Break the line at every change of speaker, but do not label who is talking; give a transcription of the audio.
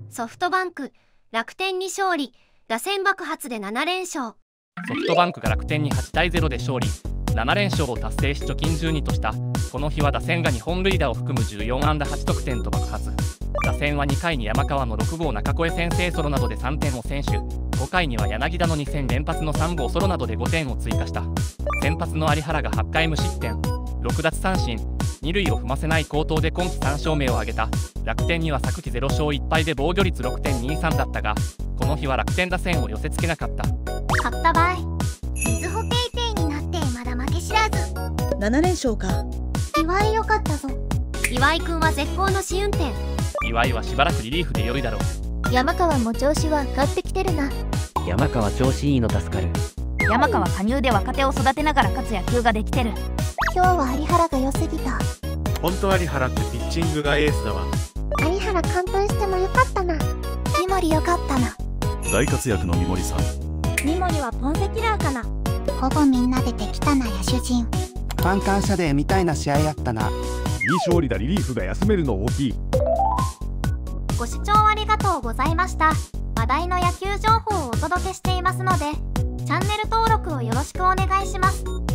ソフトバンク、楽天に勝利、打線爆発で7連勝。
ソフトバンクが楽天に8対0で勝利、7連勝を達成し貯金12とした。この日は打線が2本塁打を含む14安打8得点と爆発。打線は2回に山川の6号中越先制ソロなどで3点を先取、5回には柳田の2戦連発の3号ソロなどで5点を追加した。先発の有原が8回無失点、6奪三振、2塁を踏ませない好投で今季3勝目を挙げた。楽天には昨季0勝1敗で防御率 6.23 だったが、この日は楽天打線を寄せ付けなかった。
勝った場合、みずほペイペイになってまだ負け知らず。
7連勝か。
岩井よかったぞ。岩井くんは絶好の試運転。
岩井はしばらくリリーフで良いだろう。
山川も調子は上がってきてるな。
山川調子いいの助かる。
山川加入で若手を育てながら勝つ野球ができてる。
今日は有原が良すぎた。
ほんと有原ってピッチングがエースだわ。
有原完封してもよかったな。三森よかったな。
大活躍の三森さん。
三森はポンセキラーかな。ほぼみんな出てきたな野手陣。
ファン感謝デーみたいな試合やったな。
いい勝利だ。リリーフが休めるの大きい。
ご視聴ありがとうございました。話題の野球情報をお届けしていますので、チャンネル登録をよろしくお願いします。